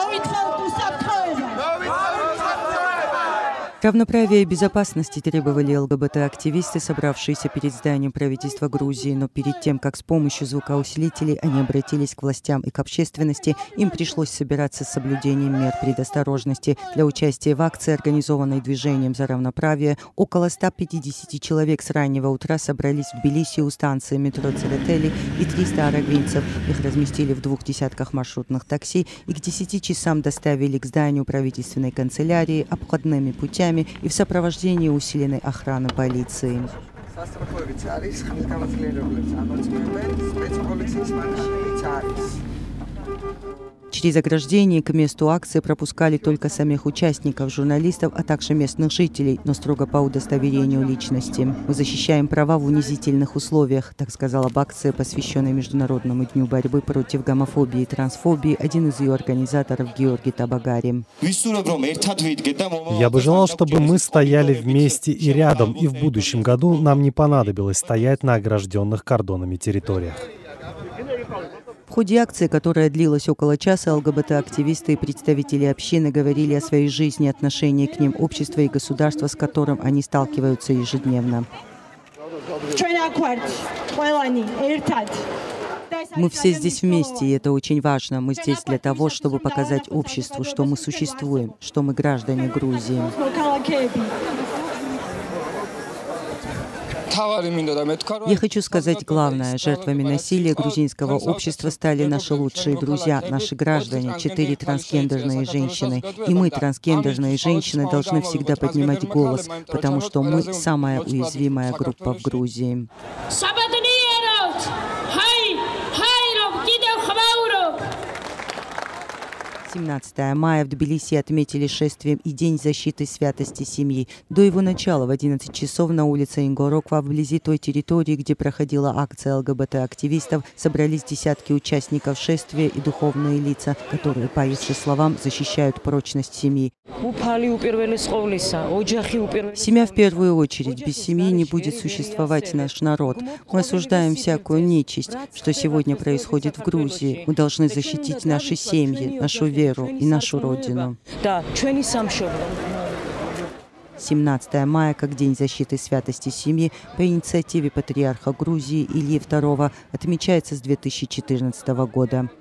Равноправия и безопасности требовали ЛГБТ-активисты, собравшиеся перед зданием правительства Грузии. Но перед тем, как с помощью звукоусилителей они обратились к властям и к общественности, им пришлось собираться с соблюдением мер предосторожности. Для участия в акции, организованной движением за равноправие, около 150 человек с раннего утра собрались в Тбилиси у станции метро Церетели и 300 арагвинцев. Их разместили в 20 маршрутных такси и к 10 часам доставили к зданию правительственной канцелярии обходными путями и в сопровождении усиленной охраны полиции. Через ограждение к месту акции пропускали только самих участников, журналистов, а также местных жителей, но строго по удостоверению личности. «Мы защищаем права в унизительных условиях», так сказал об акции, посвященной Международному дню борьбы против гомофобии и трансфобии, один из ее организаторов Георгий Табагари. Я бы желал, чтобы мы стояли вместе и рядом, и в будущем году нам не понадобилось стоять на огражденных кордонами территориях. В ходе акции, которая длилась около часа, ЛГБТ-активисты и представители общины говорили о своей жизни, отношении к ним общества и государства, с которым они сталкиваются ежедневно. Мы все здесь вместе, и это очень важно. Мы здесь для того, чтобы показать обществу, что мы существуем, что мы граждане Грузии. Я хочу сказать главное. Жертвами насилия грузинского общества стали наши лучшие друзья, наши граждане, 4 трансгендерные женщины. И мы, трансгендерные женщины, должны всегда поднимать голос, потому что мы самая уязвимая группа в Грузии. 17 мая в Тбилиси отметили шествием и День защиты святости семьи. До его начала в 11 часов на улице Ингороква, вблизи той территории, где проходила акция ЛГБТ-активистов, собрались десятки участников шествия и духовные лица, которые, по их же словам, защищают прочность семьи. Семья в первую очередь. Без семьи не будет существовать наш народ. Мы осуждаем всякую нечисть, что сегодня происходит в Грузии. Мы должны защитить наши семьи, нашу веру и нашу Родину. 17 мая, как День защиты святости семьи, по инициативе патриарха Грузии Ильи II, отмечается с 2014 года.